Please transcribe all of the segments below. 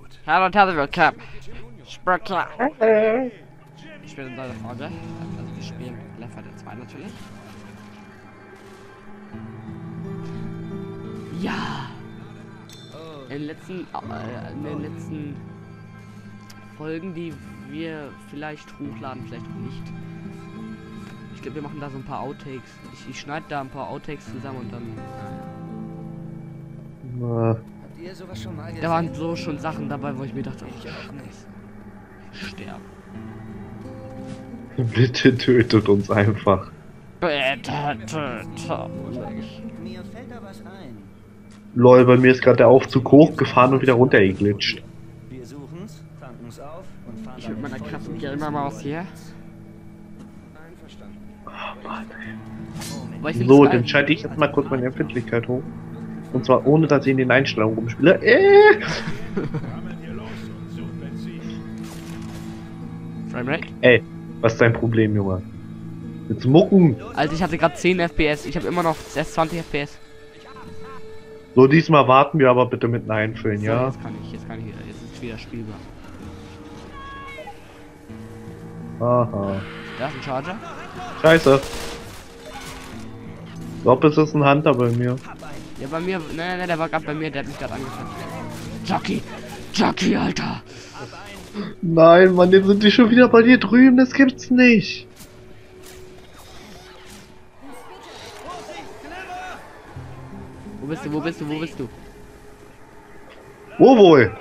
Hallo und herzlich willkommen. Spöckler. Ich bin in deiner Folge. Also wir spielen Left 4 Dead 2 natürlich. Ja. In den letzten Folgen, die wir vielleicht hochladen, vielleicht auch nicht. Ich glaube, wir machen da so ein paar Outtakes. Ich schneide da ein paar Outtakes zusammen und dann. Habt ihr sowas schon mal gesehen? Da waren so schon Sachen dabei, wo ich mir dachte, oh, ich sterbe. Bitte tötet uns einfach. Bitte töte mich. Mir fällt da was ein. Lol, bei mir ist gerade der Aufzug hochgefahren und wieder runtergeglitscht. Wir suchen's, tanken's auf und fahren Ich mit damit meiner voll krassen durch. Gamer-Maus hier. Einverstanden. Oh Mann, ey. Aber ich find's So, geil. dann schalte ich jetzt mal kurz meine Empfindlichkeit hoch. Und zwar ohne, dass ich in den Einstellungen rumspiele. Framerate? Ey, was ist dein Problem, Junge? Jetzt mucken. Alter, ich hatte gerade 10 FPS. Ich habe immer noch erst 20 FPS. So, diesmal warten wir aber bitte mit Nein füllen, So, ja? jetzt kann ich wieder. Jetzt ist es wieder spielbar. Aha. Da ist ein Charger. Scheiße. Ich glaube, es ist ein Hunter bei mir. Ja, bei mir. Nein, der war gerade bei mir. Der hat mich gerade angefasst. Jockey, Alter. Nein, Mann, jetzt sind die schon wieder bei dir drüben. Das gibt's nicht. Wo bist du? Wo bist du? Wo bist du? Wo wohl?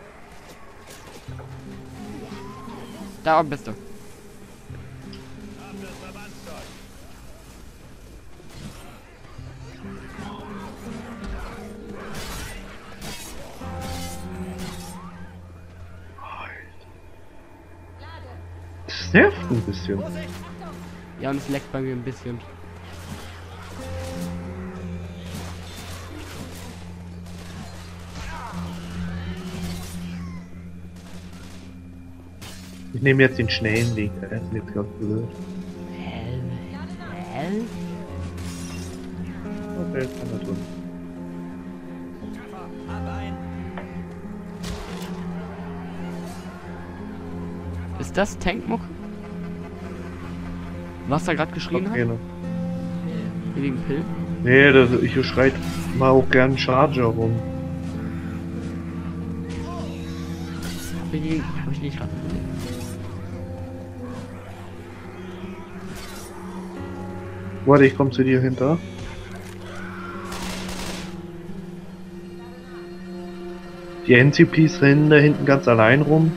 Da oben bist du. Das nervt ein bisschen. Ja, und es leckt bei mir ein bisschen. Ich nehme jetzt den schnellen Weg. Das ist jetzt ganz blöd. Hell? Okay, jetzt kann er tun. Ist das Tankmuck? Was da gerade geschrien hat? Okay, ne? Hier wegen Pill? Nee, das, ich schreit mal auch gern Charger rum. Hab ich nicht gerade gesehen. Warte, ich komme zu dir hinter. Die NCPs rennen da hinten ganz allein rum.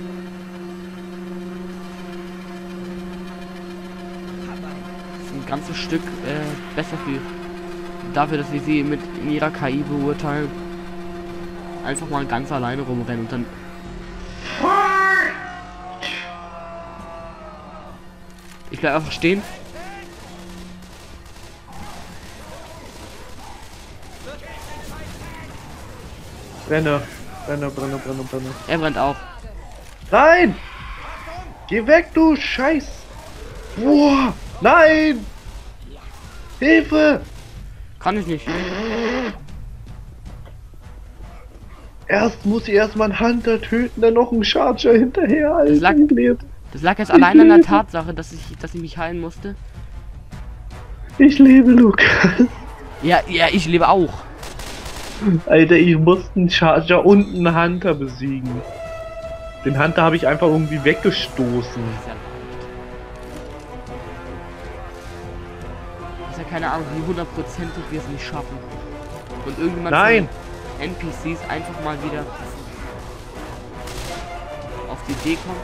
Das ist ein ganzes Stück besser für dafür, dass wir sie mit in ihrer KI beurteilen. Einfach mal ganz alleine rumrennen und dann. Ich bleib einfach stehen. Brenne. Brenne. Er brennt auch. Nein! Geh weg, du Scheiß! Boah! Nein! Hilfe! Kann ich nicht. Erst muss ich erstmal einen Hunter töten, dann noch einen Charger hinterher, Alter. lag- Ich lebe. Das lag jetzt allein an der Tatsache, dass ich mich heilen musste. Ich lebe, Lukas. Ja, ich lebe auch. Alter, ich musste einen Charger und einen Hunter besiegen. Den Hunter habe ich einfach irgendwie weggestoßen. Ist ja leicht. Ist ja keine Ahnung, wie hundertprozentig wir es nicht schaffen. Und irgendjemand Nein! von NPCs einfach mal wieder auf die Idee kommt.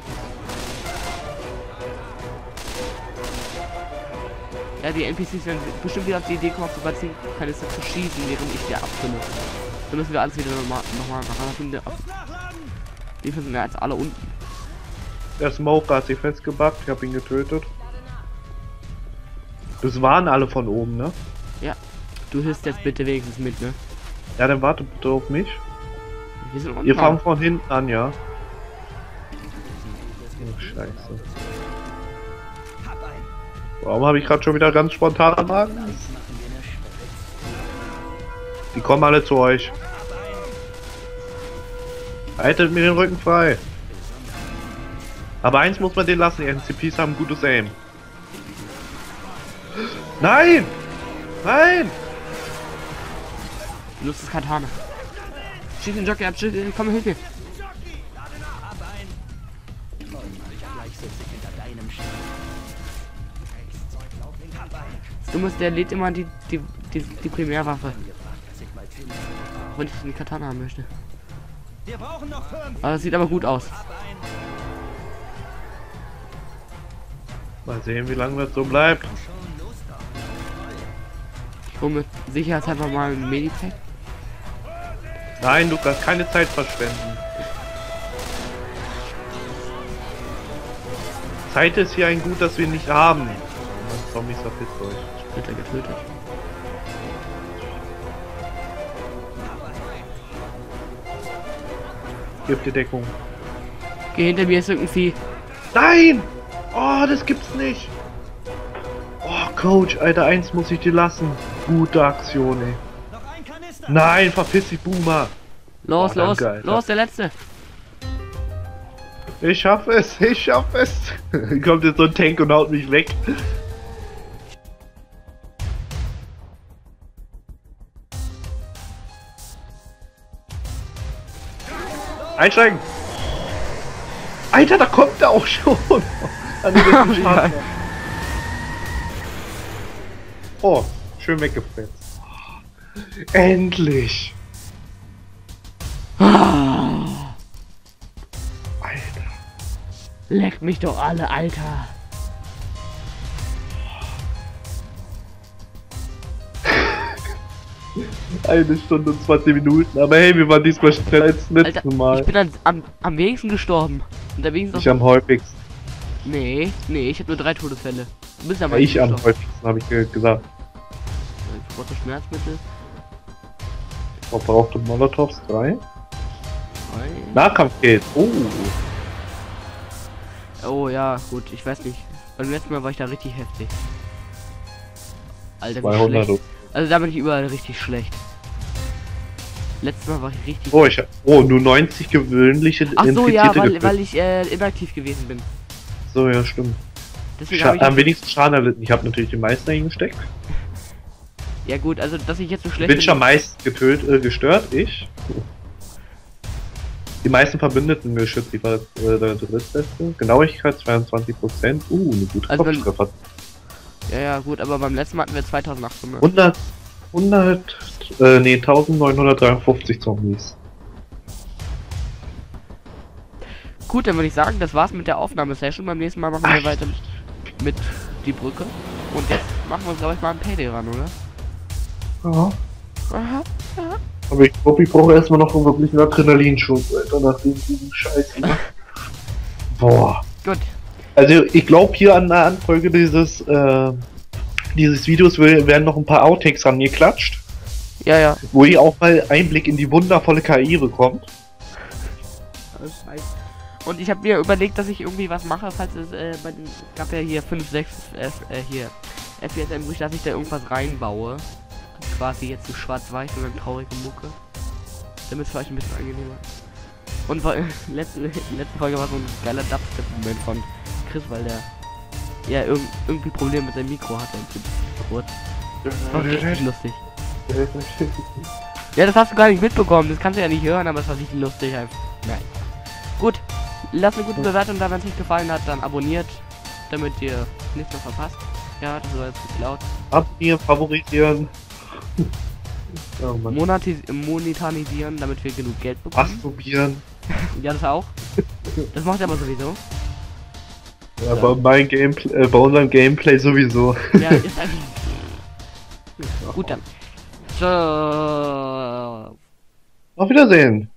Ja, die NPCs werden bestimmt wieder auf die Idee kommen, auf die Kanister zu schießen, während ich die abfinde. Dann müssen wir alles wieder nochmal machen. Die sind ja jetzt alle unten. Der Smoker hat sich festgebackt, ich habe ihn getötet. Das waren alle von oben, ne? Ja. Du hilfst jetzt bitte wenigstens mit, ne? Ja, dann warte bitte auf mich. Wir sind unten. Ihr fangt von hinten an, ja? Oh, Scheiße. Warum habe ich gerade schon wieder ganz spontan Angst? Die kommen alle zu euch. Haltet mir den Rücken frei. Aber eins muss man den lassen, die NCPs haben gutes Aim. Nein! Nein! Nutzt das Katana. Schieß den Jockey ab, komm, hilf mir. Du musst, der lädt immer die Primärwaffe. Wenn ich den Katana haben möchte. Aber das sieht aber gut aus. Mal sehen, wie lange das so bleibt. Ich hole mir sicherheitshalber mal ein Medipack. Nein, du kannst keine Zeit verschwenden. Zeit ist hier ein Gut, das wir nicht haben. Zombies verpisst euch. Wird er getötet. Gib die Deckung. Geh hinter mir, ist irgendein Vieh. Nein! Oh, das gibt's nicht. Oh, Coach, Alter, eins muss ich dir lassen. Gute Aktion, ey. Nein, verpiss dich, Boomer. Los, Oh, los, danke, Alter. los, der letzte. Ich schaff es, ich schaff es. Kommt jetzt so ein Tank und haut mich weg. Einsteigen! Alter, da kommt er auch schon! An den letzten Straßen. Oh, schön weggefetzt. Endlich! Alter. Leckt mich doch alle, Alter. Eine Stunde und 20 Minuten, aber hey, wir waren diesmal schneller als letztes Alter, Mal. ich bin am wenigsten gestorben. Und der wenigsten Ich am häufigsten. Nee, ich habe nur 3 Todesfälle. Du bist am Ja, ich am gestorben. häufigsten, habe ich gesagt. Ich brauche Schmerzmittel. Verbrauchte Molotovs 3. Nein. Nahkampfgeld. Oh. Oh ja, gut, ich weiß nicht. Beim letzten Mal war ich da richtig heftig. Alter, wie 200. schlecht. Also da bin ich überall richtig schlecht. Letztes Mal war ich richtig... Oh, nur 90 gewöhnliche Ach so, ja, getötet. weil ich inaktiv gewesen bin. So, ja, stimmt. Deswegen habe ich... Am wenigsten Schaden erlitten. Ich habe natürlich die meisten eingesteckt. Ja gut, also dass ich jetzt so schlecht Witcher meist gestört, ich. Die meisten Verbündeten geschützt, die war der drittbeste. Genauigkeit 22%. Eine gute Also Kopftreffer. Ja, gut, aber beim letzten Mal hatten wir 2800. 1953 Zombies. Gut, dann würde ich sagen, das war's mit der Aufnahmesession. Beim nächsten Mal machen wir weiter mit die Brücke. Und jetzt machen wir uns, glaube ich, mal ein Payday ran, oder? Ja. Aha. Aber ich glaube, ich brauche erstmal noch wirklich einen Adrenalinschub, Alter, nach diesem Scheiß. Boah. Gut. Also, ich glaube, hier an der Anfolge dieses Videos werden noch ein paar Outtakes rangeklatscht. Ja. Wo ihr auch mal Einblick in die wundervolle KI bekommt. Und ich habe mir überlegt, dass ich irgendwie was mache, falls es bei den gab ja hier 5, 6 hier FPS, dass ich da irgendwas reinbaue. Quasi jetzt so schwarz-weiß und eine traurige Mucke. Damit es vielleicht ein bisschen angenehmer. Und letzte Folge war so ein geiler Dubstep-Moment von Chris, weil der ja irgendwie Probleme mit seinem Mikro hatte. Kurz. Das war richtig lustig. Ja, das hast du gar nicht mitbekommen. Das kannst du ja nicht hören, aber es war richtig lustig einfach. Nein. Gut. Lasst eine gute Bewertung da, wenn es euch gefallen hat, dann abonniert, damit ihr nichts mehr verpasst. Ja, das war jetzt gut laut. Abonnieren, favorisieren. Oh, Monetarisieren, damit wir genug Geld bekommen. Masturbieren. Ja, das auch. Das macht er aber sowieso. Ja, bei unserem Gameplay sowieso. Ja, ist eigentlich... Gut dann. So. Auf Wiedersehen.